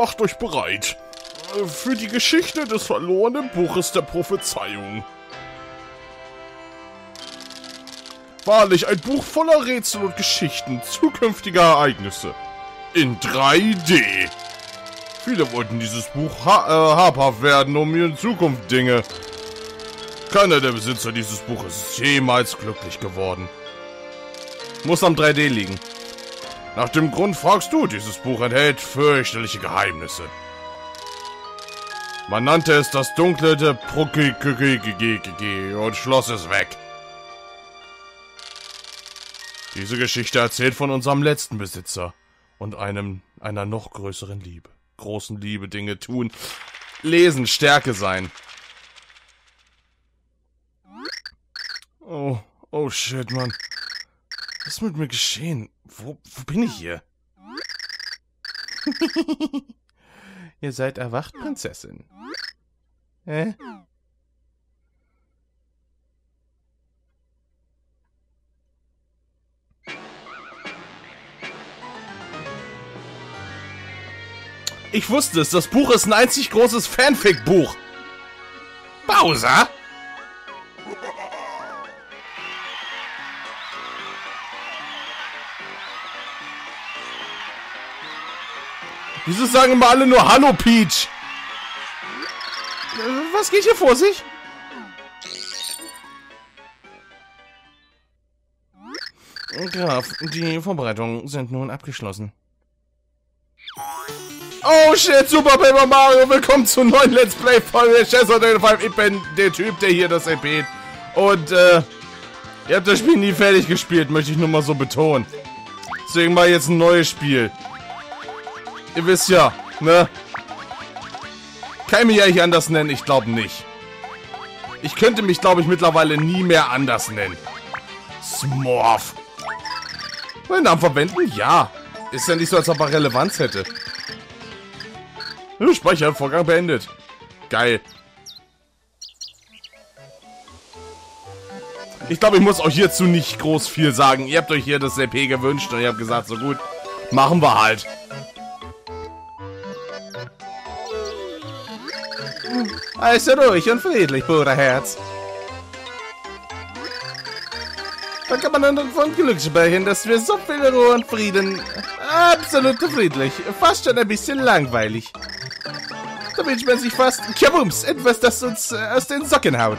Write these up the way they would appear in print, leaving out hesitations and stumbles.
macht euch bereit für die Geschichte des verlorenen Buches der Prophezeiung. Wahrlich ein Buch voller Rätsel und Geschichten zukünftiger Ereignisse. In 3D. Viele wollten dieses Buch habhaft werden, um in Zukunft Dinge. Keiner der Besitzer dieses Buches ist jemals glücklich geworden. Muss am 3D liegen. Nach dem Grund fragst du, dieses Buch enthält fürchterliche Geheimnisse. Man nannte es das Dunkle der und schloss es weg. Diese Geschichte erzählt von unserem letzten Besitzer und einer noch größeren Liebe. Großen Liebe, Dinge tun, lesen, Stärke sein. Oh shit, Mann. Was ist mit mir geschehen? Wo bin ich hier? Ihr seid erwacht, Prinzessin. Hä? Ich wusste es, das Buch ist ein einzig großes Fanfic-Buch. Bowser? Wieso sagen immer alle nur Hallo, Peach? Was geht hier vor sich? Graf, die Vorbereitungen sind nun abgeschlossen. Oh shit, Super Paper Mario, willkommen zu neuen Let's Play Folge. Ich bin der Typ, der hier das erwähnt. Und, ihr habt das Spiel nie fertig gespielt, möchte ich nur mal so betonen. Deswegen mal jetzt ein neues Spiel. Ihr wisst ja, ne? Kann ich mich eigentlich anders nennen? Ich glaube nicht. Ich könnte mich, glaube ich, mittlerweile nie mehr anders nennen. Smorf. Meinen Namen verwenden? Ja. Ist ja nicht so, als ob er Relevanz hätte. Speichervorgang beendet. Geil. Ich glaube, ich muss euch hierzu nicht groß viel sagen. Ihr habt euch hier das LP gewünscht und ihr habt gesagt, so gut, machen wir halt. Also ruhig und friedlich, Bruderherz. Da kann man dann von Glück sprechen, dass wir so viel Ruhe und Frieden... Absolut friedlich. Fast schon ein bisschen langweilig. Da wünscht man sich fast... Kabums! Etwas, das uns aus den Socken haut.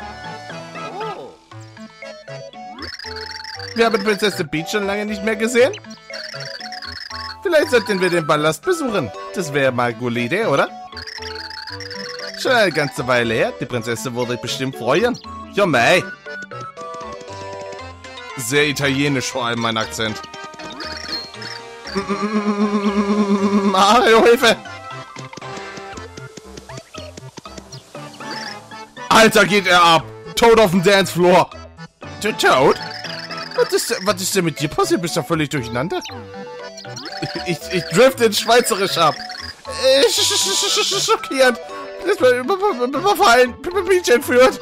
Wir haben Prinzessin Peach schon lange nicht mehr gesehen. Vielleicht sollten wir den Palast besuchen. Das wäre mal eine gute Idee, oder? Schon eine ganze Weile her. Die Prinzessin würde sich bestimmt freuen. Ja, mei. Sehr italienisch vor allem mein Akzent. Mario, Hilfe! Alter, geht er ab! Toad auf dem Dancefloor! Toad? Was ist denn mit dir passiert? Bist du völlig durcheinander? Ich drifte ins Schweizerisch ab. Schockierend. Überfallen. Peach entführt.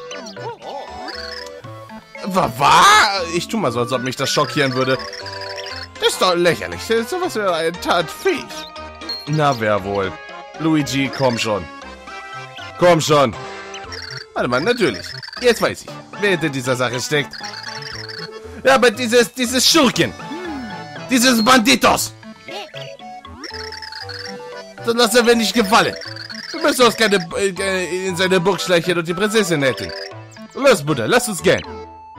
Was? Ich tu mal so, als ob mich das schockieren würde. Das ist doch lächerlich. Sowas wäre eine Tat fähig. Na, wer wohl? Luigi, komm schon. Komm schon. Warte mal, natürlich. Jetzt weiß ich, wer hinter dieser Sache steckt. Ja, aber dieses Schurken. Dieses Banditos. Das lassen wir nicht gefallen. Wir müssen uns keine in seine Burg schleichen und die Prinzessin retten. Los, Bruder, lass uns gehen.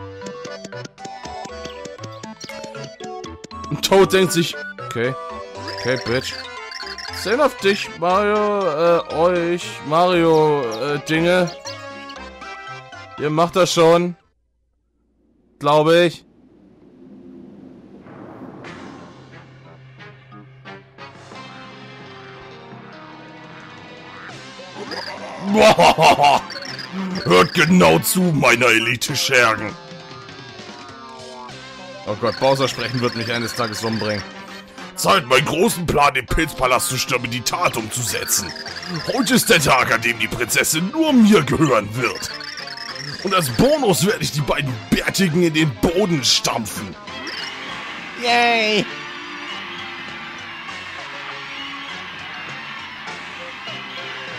Und Toad denkt sich, okay, Bitch. Sehen auf dich, Mario, euch, Mario, Dinge. Ihr macht das schon. Glaube ich. Hört genau zu, meiner Elite-Schergen. Oh Gott, Bowser sprechen wird mich eines Tages umbringen. Zeit, meinen großen Plan, den Pilzpalast zu stürmen, in die Tat umzusetzen. Heute ist der Tag, an dem die Prinzessin nur mir gehören wird. Und als Bonus werde ich die beiden Bärtigen in den Boden stampfen. Yay!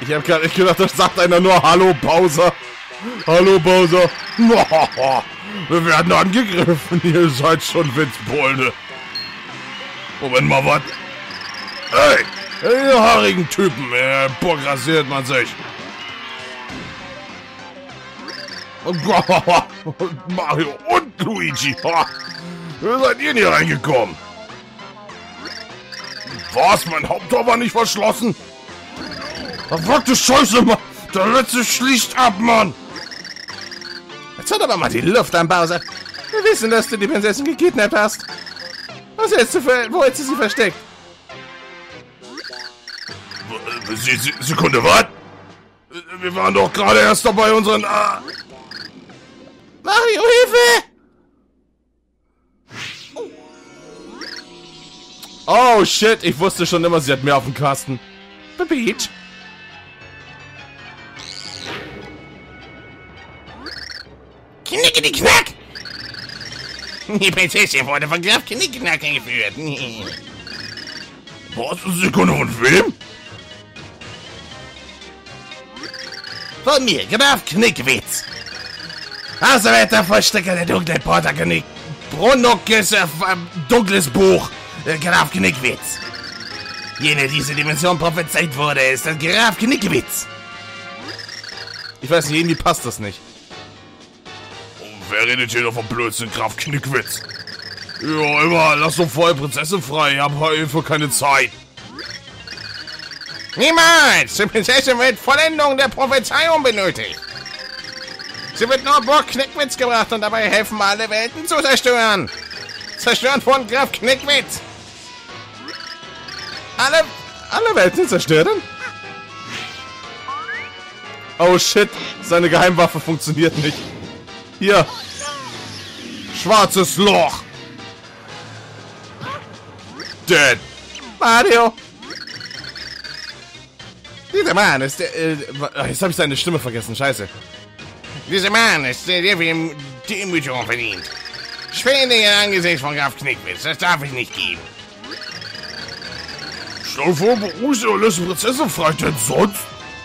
Ich habe gar nicht gedacht, da sagt einer nur Hallo Bowser. Hallo Bowser. Wir werden angegriffen. Ihr seid schon Witzbolde. Moment mal, was? Hey, ihr haarigen Typen. Bock rasiert man sich. Mario und Luigi. Wie seid ihr hier reingekommen? Was? Mein Haupttor war nicht verschlossen? Verfolgte Scheiße, Mann! Der letzte schließt ab, Mann! Jetzt hört aber mal die Luft an, Bowser. Wir wissen, dass du die Prinzessin gekidnappt hast. Wo hättest du sie versteckt? Sekunde, was? Wir waren doch gerade erst dabei, unseren... Mario, Hilfe! Oh, shit. Ich wusste schon immer, sie hat mehr auf dem Kasten. The Beach. Knickety-knack! Die Prinzessin wurde von Graf Knickknack geführt. Was? Sekunde, von wem? Von mir, Graf Knickwitz. Auserwählter Vollstrecker der dunklen Protagonist. Brunnokes dunkles Buch. Graf Knickwitz. Jene diese Dimension prophezeit wurde, ist das Graf Knickwitz. Ich weiß nicht, irgendwie passt das nicht. Wer redet hier noch vom Blödsinn, Graf Knickwitz? Ja, immer, lass doch vorher Prinzessin frei, ich hab für keine Zeit. Niemals! Die Prinzessin wird Vollendung der Prophezeiung benötigt. Sie wird nur Burg Knickwitz gebracht und dabei helfen, alle Welten zu zerstören. Zerstört von Graf Knickwitz. Alle Welten zerstören? Oh shit, seine Geheimwaffe funktioniert nicht. Hier. Schwarzes Loch. Dead. Mario. Dieser Mann ist der... jetzt habe ich seine Stimme vergessen, scheiße. Dieser Mann ist der ihm Demütigung verdient. Schwinde ihr angesichts von Graf Knickwitz, das darf ich nicht geben. Stell vor, beruhigt ihr und lässt die Prinzessin frei, denn sonst...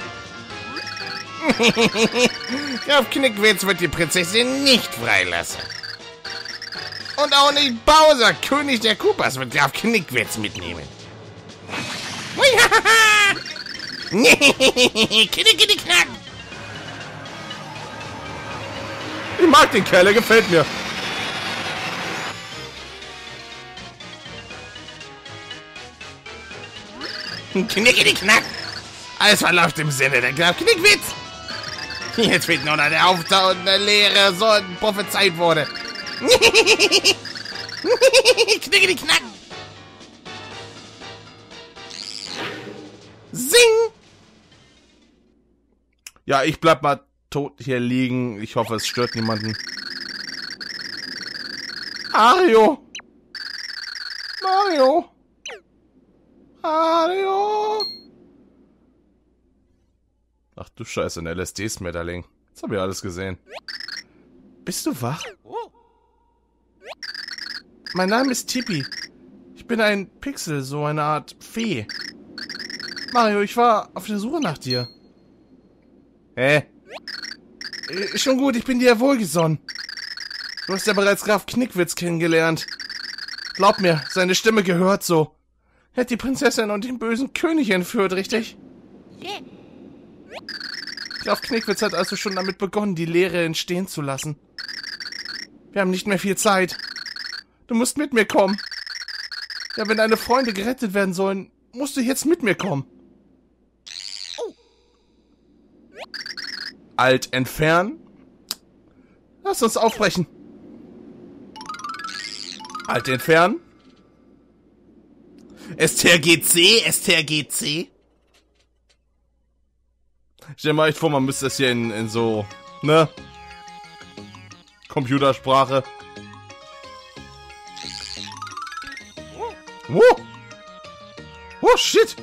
Graf Knickwitz wird die Prinzessin nicht freilassen. Und auch nicht Bowser, König der Koopas, wird Graf Knickwitz mitnehmen. Knickknack! Ich mag den Kerl, der gefällt mir. Knickknack! Alles verläuft im Sinne der Graf Knickwitz. Jetzt fehlt nur noch der auftauende Lehre, so prophezeit wurde. Knickknack! Sing! Ja, ich bleib mal tot hier liegen. Ich hoffe, es stört niemanden. Mario! Mario! Mario! Ach du Scheiße, ein LSD-Smetterling. Jetzt habe ich alles gesehen. Bist du wach? Mein Name ist Tippi. Ich bin ein Pixel, so eine Art Fee. Mario, ich war auf der Suche nach dir. Hä? Schon gut, ich bin dir wohlgesonnen. Du hast ja bereits Graf Knickwitz kennengelernt. Glaub mir, seine Stimme gehört so. Er hat die Prinzessin und den bösen König entführt, richtig? Yeah. Graf Knickwitz hat also schon damit begonnen, die Lehre entstehen zu lassen. Wir haben nicht mehr viel Zeit. Du musst mit mir kommen. Ja, wenn deine Freunde gerettet werden sollen, musst du jetzt mit mir kommen. Alt entfernen. Lass uns aufbrechen. Alt entfernen. STRGC, STRGC. Stell dir mal echt vor, man müsste das hier in so, ne? Computersprache. Oh! Oh, shit!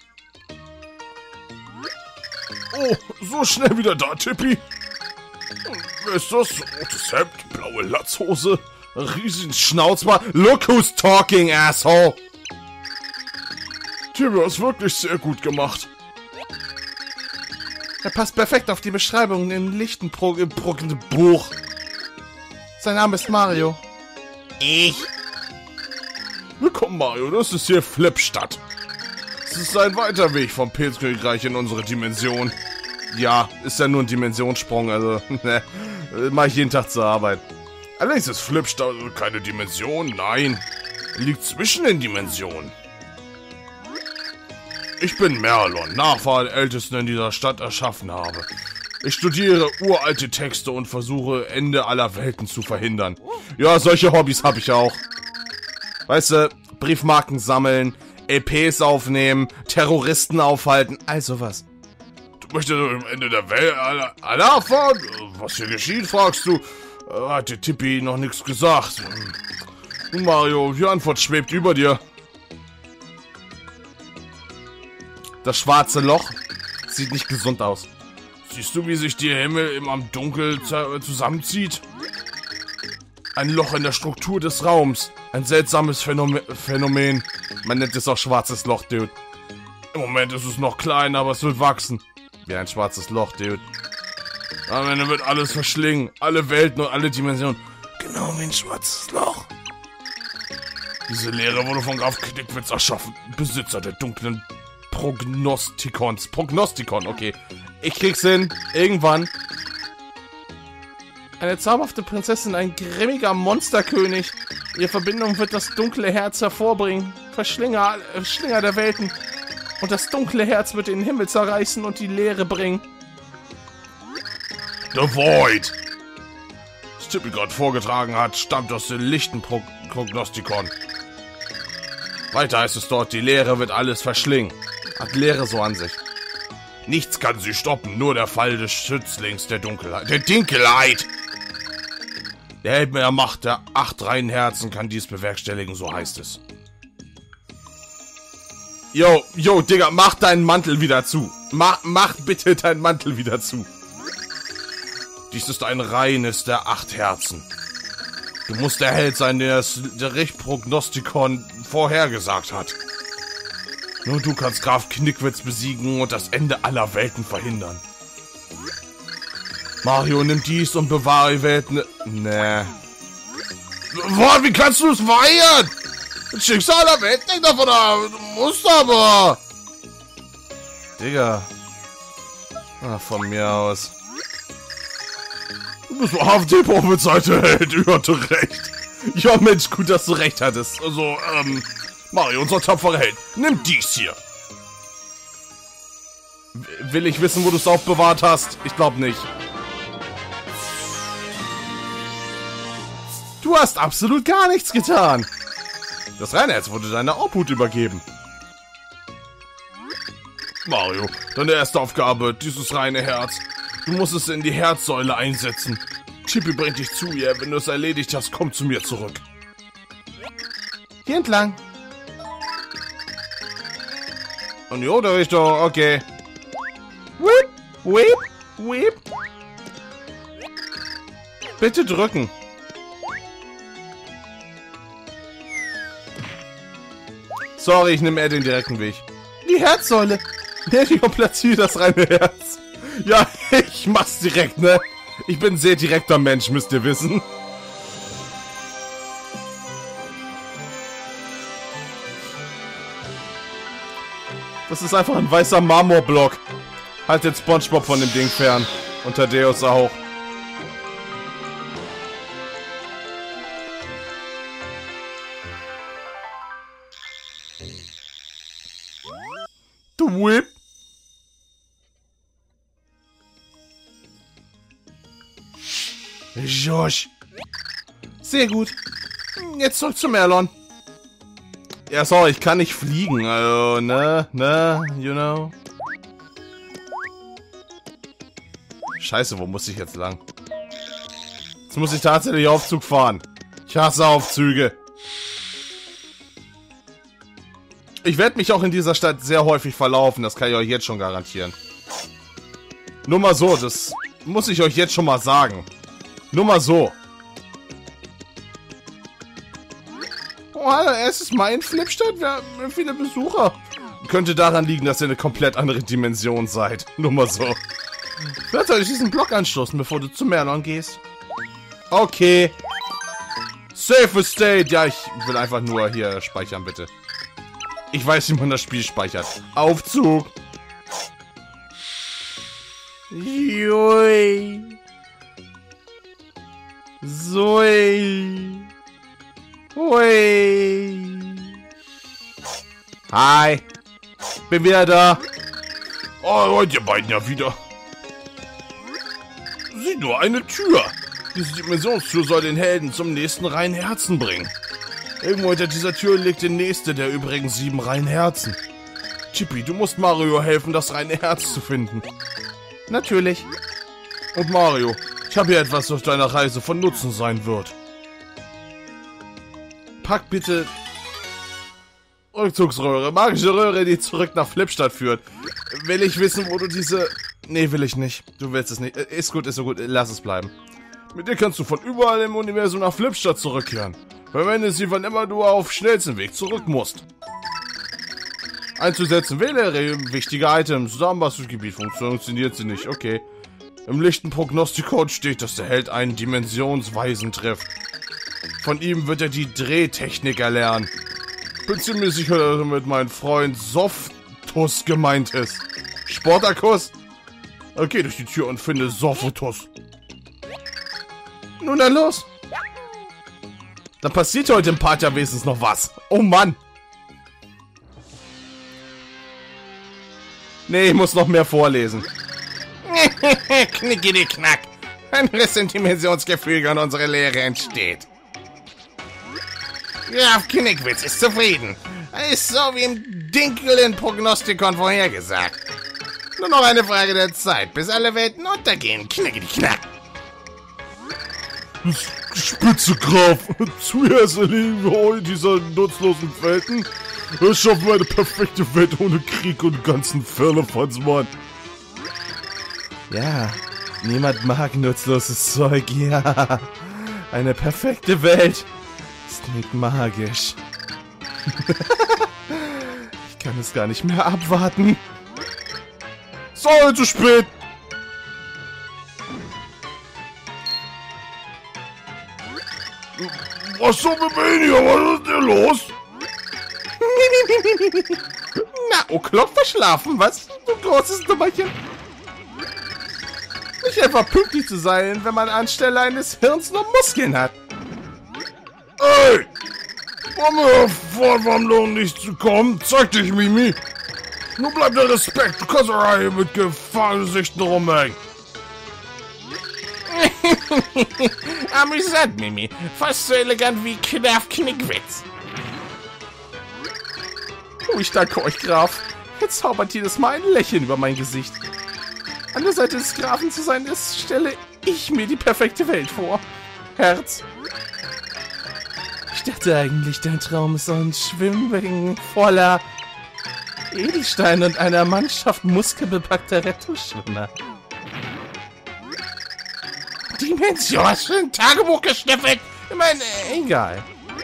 Oh, so schnell wieder da, Tippi. Wer ist das? Rotes Hemd, blaue Latzhose, riesigen Schnauzbart. Look who's talking, asshole! Tippi, hast wirklich sehr gut gemacht. Er passt perfekt auf die Beschreibung im Buch. Sein Name ist Mario. Ich? Willkommen, Mario. Das ist hier Flipstadt. Es ist ein weiter Weg vom Pilzkönigreich in unsere Dimension. Ja, ist ja nur ein Dimensionssprung, also, ne, mache ich jeden Tag zur Arbeit. Allerdings ist Flipstadt keine Dimension, nein. Liegt zwischen den Dimensionen. Ich bin Merlon, Nachfahren der Ältesten in dieser Stadt erschaffen habe. Ich studiere uralte Texte und versuche, Ende aller Welten zu verhindern. Ja, solche Hobbys habe ich auch. Weißt du, Briefmarken sammeln, EPs aufnehmen, Terroristen aufhalten, all sowas. Du möchtest am Ende der Welt alle erfahren? Was hier geschieht, fragst du? Hat der Tippi noch nichts gesagt. Mario, die Antwort schwebt über dir. Das schwarze Loch sieht nicht gesund aus. Siehst du, wie sich der Himmel im Dunkel zusammenzieht? Ein Loch in der Struktur des Raums. Ein seltsames Phänomen. Man nennt es auch schwarzes Loch, Dude. Im Moment ist es noch klein, aber es wird wachsen. Wie ein schwarzes Loch, Dude. Am Ende wird alles verschlingen. Alle Welten und alle Dimensionen. Genau wie ein schwarzes Loch. Diese Lehre wurde von Graf Knickwitz erschaffen. Besitzer der dunklen Prognostikons. Prognostikon, okay. Ich krieg's hin. Irgendwann. Eine zauberhafte Prinzessin, ein grimmiger Monsterkönig. Ihre Verbindung wird das dunkle Herz hervorbringen. Verschlinger der Welten. Und das dunkle Herz wird den Himmel zerreißen und die Leere bringen. The Void. Was Tippi gerade vorgetragen hat, stammt aus dem lichten Prognostikon. Weiter heißt es dort, die Leere wird alles verschlingen. Hat Leere so an sich. Nichts kann sie stoppen, nur der Fall des Schützlings der Dunkelheit. Der Dinkelheit! Der Held mit der Macht der 8 reinen Herzen kann dies bewerkstelligen, so heißt es. Yo, Digga, mach deinen Mantel wieder zu. Mach bitte deinen Mantel wieder zu. Dies ist ein reines der 8 Herzen. Du musst der Held sein, der Richtprognostikon vorhergesagt hat. Nur du kannst Graf Knickwitz besiegen und das Ende aller Welten verhindern. Mario, nimm dies und bewahre die Welten. Nee. Boah, wie kannst du es weigern? Das Schicksal der Welt hängt davon ab. Du musst aber. Digga. Ach, von mir aus. Du bist wahrhaftig Seite Held. Ich hatte recht. Ja, Mensch, gut, dass du recht hattest. Also, Mario, unser tapferer Held. Nimm dies hier. Will ich wissen, wo du es aufbewahrt hast? Ich glaube nicht. Du hast absolut gar nichts getan. Das Reinherz wurde deiner Obhut übergeben. Mario, deine erste Aufgabe, dieses reine Herz. Du musst es in die Herzsäule einsetzen. Tippi bringt dich zu ihr. Wenn du es erledigt hast, komm zu mir zurück. Hier entlang. In die andere Richtung, okay. Whip, whip, whip. Bitte drücken. Sorry, ich nehme eher den direkten Weg. Die Herzsäule. Der platziert das reine Herz. Ja, ich mach's direkt, ne? Ich bin ein sehr direkter Mensch, müsst ihr wissen. Das ist einfach ein weißer Marmorblock. Haltet SpongeBob von dem Ding fern. Und Thaddeus auch. The Whip. Josh. Sehr gut. Jetzt zurück zu Merlon. Ja, sorry, ich kann nicht fliegen, also, ne, you know. Scheiße, wo muss ich jetzt lang? Jetzt muss ich tatsächlich Aufzug fahren. Ich hasse Aufzüge. Ich werde mich auch in dieser Stadt sehr häufig verlaufen, das kann ich euch jetzt schon garantieren. Nur mal so, das muss ich euch jetzt schon mal sagen. Nur mal so. Oh, es ist mein Flipstadt, wir haben viele Besucher. Könnte daran liegen, dass ihr eine komplett andere Dimension seid. Nur mal so. Vielleicht soll ich diesen Block anstoßen, bevor du zu Merlon gehst. Okay. Safe State. Ja, ich will einfach nur hier speichern, bitte. Ich weiß, wie man das Spiel speichert. Aufzug. Jui. Soi. Hui. Hi. Bin wieder da. Oh, heute ihr beiden ja wieder. Sieh nur, eine Tür. Diese Dimensionstür soll den Helden zum nächsten reinen Herzen bringen. Irgendwo hinter dieser Tür liegt der nächste der übrigen 7 reinen Herzen. Chippy, du musst Mario helfen, das reine Herz zu finden. Natürlich. Und Mario, ich habe hier etwas, das auf deiner Reise von Nutzen sein wird. Pack bitte Rückzugsröhre, magische Röhre, die zurück nach Flipstadt führt. Will ich wissen, wo du diese... Nee, will ich nicht. Du willst es nicht. Ist gut, ist so gut. Lass es bleiben. Mit dir kannst du von überall im Universum nach Flipstadt zurückkehren. Verwende sie, wann immer du auf schnellsten Weg zurück musst. Einzusetzen, wähle wichtige Items. Samenbastelgebiet funktioniert sie nicht. Okay. Im lichten Prognostikon steht, dass der Held einen Dimensionsweisen trifft. Von ihm wird er die Drehtechnik erlernen. Bin ziemlich sicher, dass mit meinem Freund Softus gemeint ist. Sportakus? Okay, durch die Tür und finde Softus. Nun dann los. Dann passiert heute im Part ja wenigstens noch was. Oh Mann. Nee, ich muss noch mehr vorlesen. Knicki knack. Ein Dimensionsgefüge und unsere Lehre entsteht. Graf Knickwitz ist zufrieden. Er ist so wie im Dinkeln Prognostikon vorhergesagt. Nur noch eine Frage der Zeit, bis alle Welten untergehen. Knicki knack. Spitze, Graf. Zuerst erledigen wir heute diese nutzlosen Welten. Das schaffen wir eine perfekte Welt ohne Krieg und ganzen Firlefanz, Ja, niemand mag nutzloses Zeug, ja. Eine perfekte Welt. Das klingt magisch. Ich kann es gar nicht mehr abwarten. So, zu spät. Was soll mit mir hier? Was ist denn los? Na, oh, Klopp verschlafen, was? Du großes Dummerchen. Nicht einfach pünktlich zu sein, wenn man anstelle eines Hirns nur Muskeln hat. Ey! Wollen wir Vorwarnung nicht zu kommen? Zeig dich, Mimi! Nur bleibt der Respekt, du kannst doch hier mit Gefahrgesichten rumhängen. Amüsant, Mimi. Fast so elegant wie Graf Knickwitz. Oh, ich danke euch, Graf. Jetzt zaubert jedes Mal ein Lächeln über mein Gesicht. An der Seite des Grafen zu sein ist, stelle ich mir die perfekte Welt vor. Herz. Ich dachte eigentlich, dein Traum ist so ein Schwimmbecken voller Edelsteine und einer Mannschaft muskelbepackter Rettungsschwimmer. Dimension, hast du ein Tagebuch geschnüffelt? Ich meine, egal.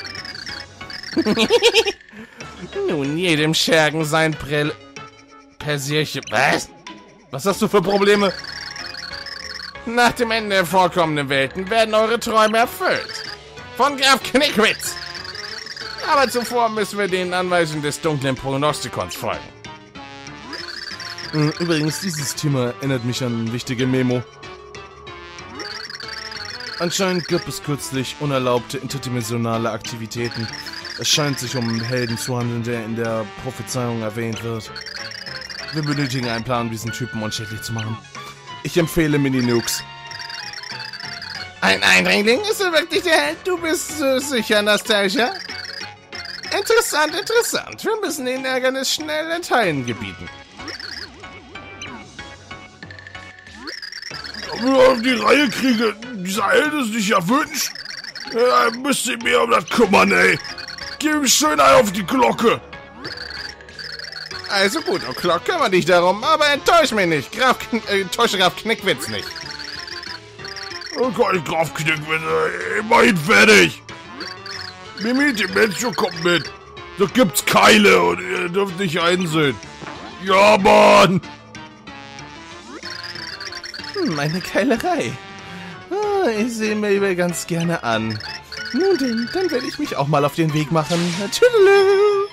Nun, jedem Schergen sein Persierchen. Was? Was hast du für Probleme? Nach dem Ende der vorkommenden Welten werden eure Träume erfüllt. Von Graf Knickwitz. Aber zuvor müssen wir den Anweisungen des dunklen Prognostikons folgen. Übrigens, dieses Thema erinnert mich an eine wichtige Memo. Anscheinend gab es kürzlich unerlaubte interdimensionale Aktivitäten. Es scheint sich um einen Helden zu handeln, der in der Prophezeiung erwähnt wird. Wir benötigen einen Plan, um diesen Typen unschädlich zu machen. Ich empfehle Mini-Nukes. Ein Eindringling? Ist er wirklich der Held? Du bist sicher, Anastasia? Interessant, interessant. Wir müssen den Ärgernis schnell in Teilen gebieten. Ob wir auf die Reihe kriegen, dieser Held ist sich erwünscht. Ja, müsst ihr mir um das kümmern, ey. Gib ihm schön ein auf die Glocke. Also gut, oh Glock, kümmere dich darum, aber enttäusch mich nicht. Enttäusche Graf Knickwitz nicht. Okay, Graf Knickwitz, immerhin fertig. Mimi, die Mensch kommt mit. Da gibt's Keile und ihr dürft nicht einsehen. Ja, Mann. Eine Keilerei. Oh, ich sehe mir ganz gerne an. Nun denn, dann werde ich mich auch mal auf den Weg machen. Tschüdelü.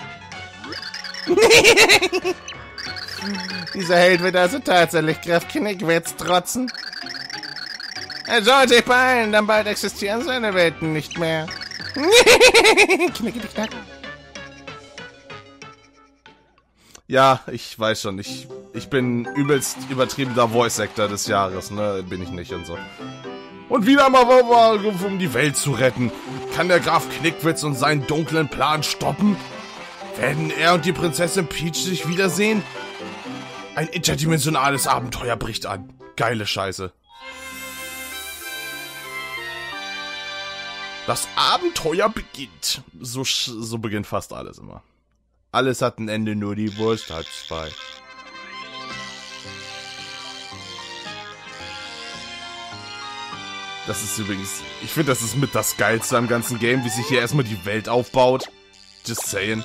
Dieser Held wird also tatsächlich Graf Knickwitz trotzen. Er soll sich beeilen, dann bald existieren seine Welten nicht mehr. Knicke-knack. Ja, ich weiß schon, ich bin übelst übertriebener Voice-Actor des Jahres, ne? Bin ich nicht und so. Und wieder mal, um die Welt zu retten. Kann der Graf Knickwitz und seinen dunklen Plan stoppen? Werden er und die Prinzessin Peach sich wiedersehen? Ein interdimensionales Abenteuer bricht an. Geile Scheiße. Das Abenteuer beginnt. So beginnt fast alles immer. Alles hat ein Ende, nur die Wurst hat zwei. Das ist übrigens... Ich finde, das ist mit das Geilste am ganzen Game, wie sich hier erstmal die Welt aufbaut. Just saying.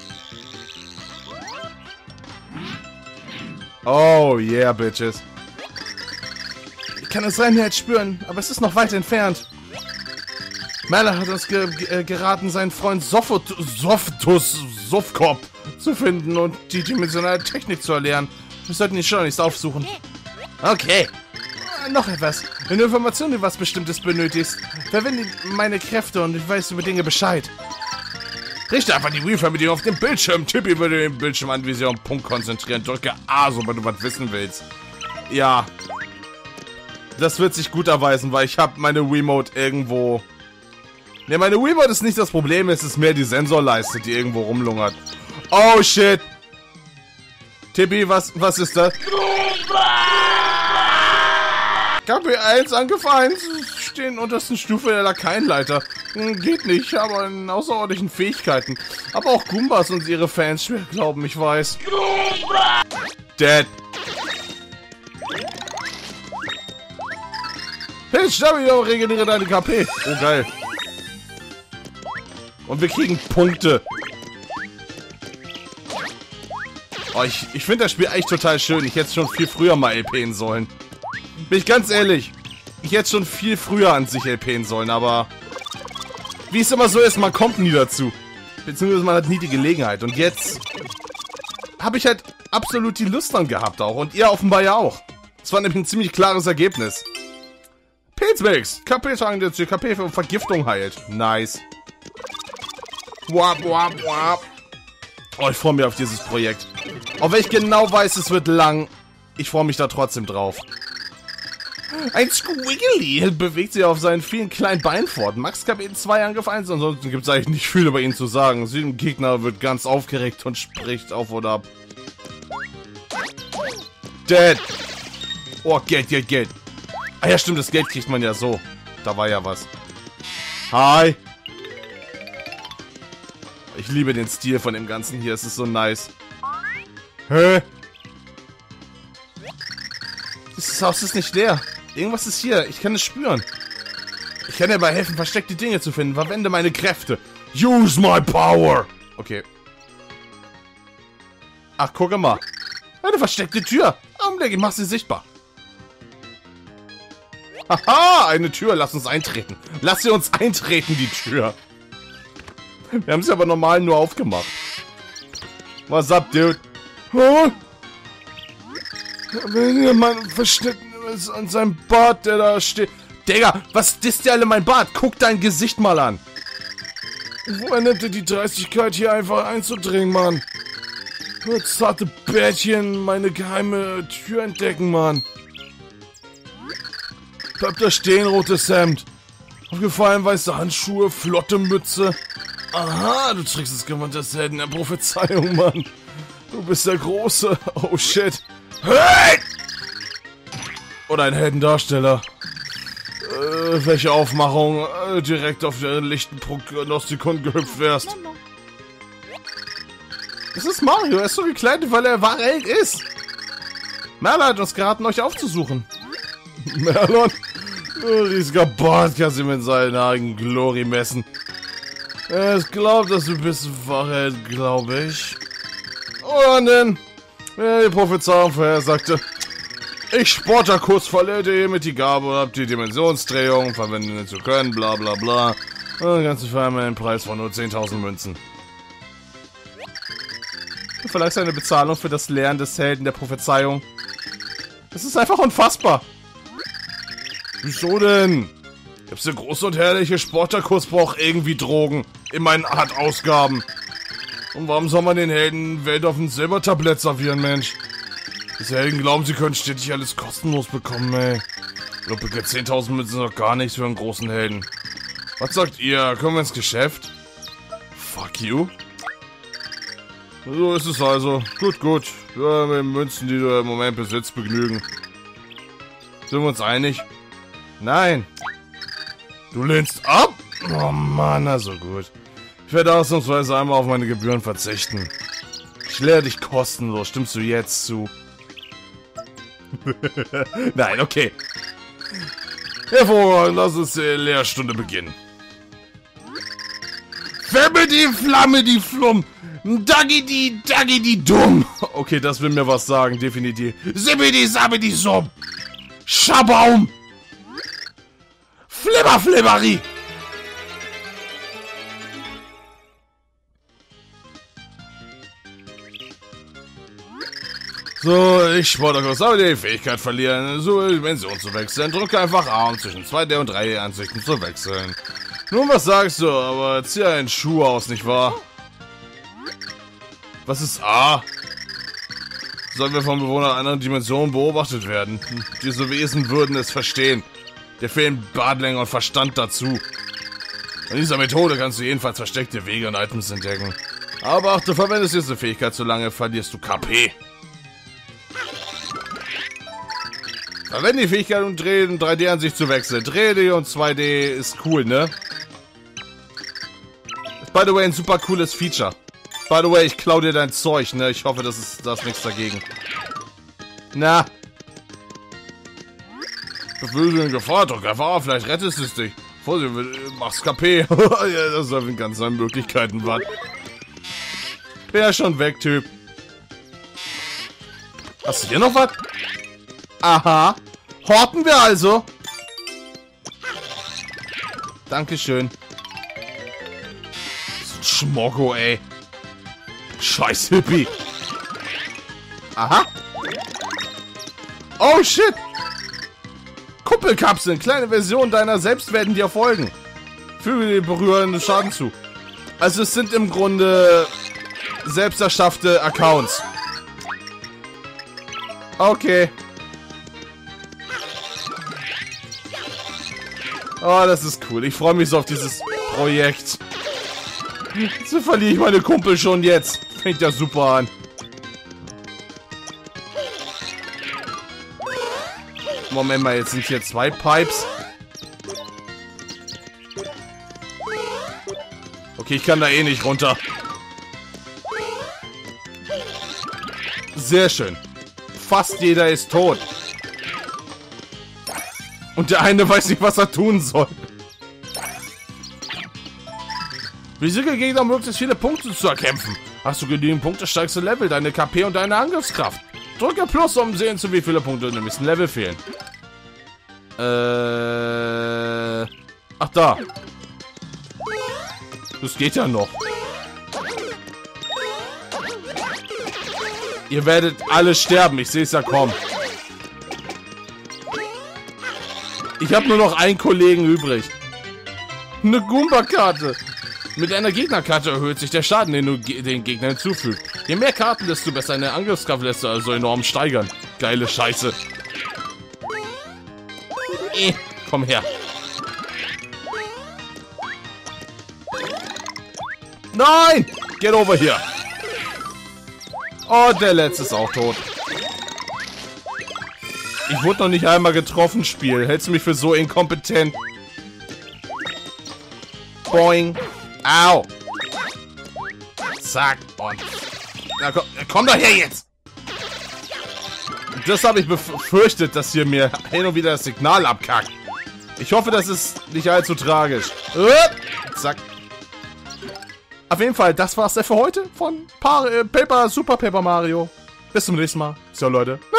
Oh yeah, bitches. Ich kann es sein jetzt spüren, aber es ist noch weit entfernt. Merla hat uns geraten, seinen Freund Softus zu finden und die dimensionale Technik zu erlernen. Wir sollten ihn schon nicht aufsuchen. Okay. Noch etwas. Wenn du Informationen über was Bestimmtes benötigst, verwende meine Kräfte und ich weiß über Dinge Bescheid. Richte einfach die Wii-Verbindung auf den Bildschirm. Tipp über den Bildschirm an, wie sie auf den Punkt konzentrieren. Drücke A, sobald du was wissen willst. Ja. Das wird sich gut erweisen, weil ich habe meine Wiimote irgendwo... Ne, meine Wiimote ist nicht das Problem, es ist mehr die Sensorleiste, die irgendwo rumlungert. Oh, shit. Tippi, was ist das? KP1 angefallen. Stehen untersten Stufe der Lakaienleiter. Geht nicht, aber in außerordentlichen Fähigkeiten. Aber auch Goombas und ihre Fans schwer glauben, ich weiß. Dead. Hey, Stabi, regeneriere deine KP. Oh, geil. Und wir kriegen Punkte. Oh, ich finde das Spiel echt total schön. Ich hätte es schon viel früher mal LPen sollen. Bin ich ganz ehrlich. Ich hätte schon viel früher an sich LPen sollen, aber... Wie es immer so ist, man kommt nie dazu. Beziehungsweise man hat nie die Gelegenheit. Und jetzt... habe ich halt absolut die Lust dran gehabt auch. Und ihr offenbar ja auch. Das war nämlich ein ziemlich klares Ergebnis. Pilzmix. KP-Trank, der zur KP für Vergiftung heilt. Nice. Wap, wap, wap. Oh, ich freue mich auf dieses Projekt. Auch wenn ich genau weiß, es wird lang. Ich freue mich da trotzdem drauf. Ein Squiggly bewegt sich auf seinen vielen kleinen Beinen fort. Max KP 2 angefallen, ansonsten gibt es eigentlich nicht viel über ihn zu sagen. Sieben Gegner wird ganz aufgeregt und spricht auf oder ab. Dead. Oh, Geld. Ah ja, stimmt, das Geld kriegt man ja so. Da war ja was. Hi. Ich liebe den Stil von dem Ganzen hier, es ist so nice. Hä? Das Haus ist nicht leer. Irgendwas ist hier, ich kann es spüren. Ich kann dir dabei helfen, versteckte Dinge zu finden. Verwende meine Kräfte. Use my power. Okay. Ach, guck mal. Eine versteckte Tür. Augenblick, mach sie sichtbar. Haha, eine Tür. Lass uns eintreten. Lass sie uns eintreten, die Tür. Wir haben sie aber normal nur aufgemacht. Was up, dude? Huh? Wenn jemand verstecken ist an seinem Bart, der da steht. Digga, was disst ihr alle mein Bart? Guck dein Gesicht mal an. Woher nimmt ihr die Dreistigkeit, hier einfach einzudringen, Mann? Nur zarte Bärtchen meine geheime Tür entdecken, Mann. Bleib da stehen, rotes Hemd. Aufgefallen, weiße Handschuhe, flotte Mütze. Aha, du trägst das Gewand des Helden der Prophezeiung, Mann. Du bist der Große. Oh, shit. Hey! Oder ein Heldendarsteller. Welche Aufmachung? Direkt auf den lichten Prognostikon gehüpft wärst. Das ist Mario. Er ist so gekleidet, weil er wahre Held ist. Merla hat uns geraten, euch aufzusuchen. Merlon? Riesiger Bart kann sie mit seinen Haaren Glory messen. Es glaubt, dass du bist wahre Held, glaube ich. Oder denn? Die Prophezeiung vorhersagte. Ich Sportakus verlädt ihr hiermit die Gabe und habt die Dimensionsdrehung verwenden zu können, bla bla bla. Und ganze Firma einen Preis von nur 10.000 Münzen. Du verlangst eine Bezahlung für das Lernen des Helden der Prophezeiung. Das ist einfach unfassbar. Wieso denn? Gibt's eine große und herrliche Sportakus braucht irgendwie Drogen in meinen Art-Ausgaben. Und warum soll man den Helden Welt auf ein Silbertablett servieren, Mensch? Diese Helden glauben, sie können stetig alles kostenlos bekommen, ey. Ich glaube, 10.000 Münzen sind doch gar nichts für einen großen Helden. Was sagt ihr? Kommen wir ins Geschäft? Fuck you. So ist es also. Gut, gut. Ja, mit den Münzen, die du im Moment besitzt, begnügen. Sind wir uns einig? Nein. Du lehnst ab? Oh Mann, also gut. Ich werde ausnahmsweise einmal auf meine Gebühren verzichten. Ich lehre dich kostenlos. Stimmst du jetzt zu? Nein, okay. Hervorragend, lass uns die Lehrstunde beginnen. Femme die Flamme, die Flumm. Daggi die dumm. Okay, das will mir was sagen, definitiv. Sibbidi sabbidi summ. Schabaum. Flimmer flimmeri. So, ich wollte kurz aber die Fähigkeit verlieren, so Dimension zu wechseln. Drücke einfach A, um zwischen 2D und 3D Ansichten zu wechseln. Nun, was sagst du? Aber zieh einen Schuh aus, nicht wahr? Was ist A? Sollen wir vom Bewohner einer anderen Dimension beobachtet werden? Diese Wesen würden es verstehen. Dir fehlen Bartlänge und Verstand dazu. In dieser Methode kannst du jedenfalls versteckte Wege und Items entdecken. Aber ach, du verwendest diese Fähigkeit so lange, verlierst du KP. Verwende die Fähigkeit, um 3D-Ansicht zu wechseln. 3D und 2D ist cool, ne? Ist by the way ein super cooles Feature. By the way, ich klau dir dein Zeug, ne? Ich hoffe, da ist nichts dagegen. Na. Befürchte in Gefahr, drück einfach auf, vielleicht rettest es dich. Vorsicht, mach's KP. Ja, das sind ganz neue Möglichkeiten, was? Bin ja schon weg, Typ. Hast du hier noch was? Aha. Horten wir also. Dankeschön. So ein Schmoggo, ey. Scheiß Hippie. Aha. Oh, shit. Kuppelkapseln. Kleine Versionen deiner selbst werden dir folgen. Füge dir berührenden Schaden zu. Also es sind im Grunde selbst erschaffte Accounts. Okay. Oh, das ist cool. Ich freue mich so auf dieses Projekt. So verliere ich meine Kumpel schon jetzt. Fängt ja super an. Moment mal, jetzt sind hier 2 Pipes. Okay, ich kann da eh nicht runter. Sehr schön. Fast jeder ist tot. Und der eine weiß nicht, was er tun soll. Besiege Gegner, um möglichst viele Punkte zu erkämpfen. Hast du genügend Punkte, steigst du Level, deine KP und deine Angriffskraft. Drücke Plus, um sehen zu, wie viele Punkte im nächsten Level fehlen. Ach, da. Das geht ja noch. Ihr werdet alle sterben, ich sehe es ja kommen. Ich habe nur noch einen Kollegen übrig. Eine Goomba-Karte. Mit einer Gegnerkarte erhöht sich der Schaden, den du den Gegnern hinzufügst. Je mehr Karten, desto besser eine Angriffskraft lässt du also enorm steigern. Geile Scheiße. Komm her. Nein! Get over here. Oh, der letzte ist auch tot. Ich wurde noch nicht einmal getroffen, Spiel. Hältst du mich für so inkompetent? Boing. Au. Zack. Und. Na, komm doch her jetzt. Das habe ich befürchtet, dass hier mir hin und wieder das Signal abkackt. Ich hoffe, das ist nicht allzu tragisch. Zack. Auf jeden Fall, das war's für heute von Super Paper Mario. Bis zum nächsten Mal. So, Leute.